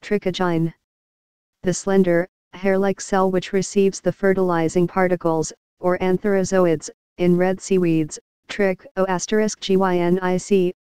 Trichogyne. The slender, hair-like cell which receives the fertilizing particles, or antherozoids, in red seaweeds, trichogynic,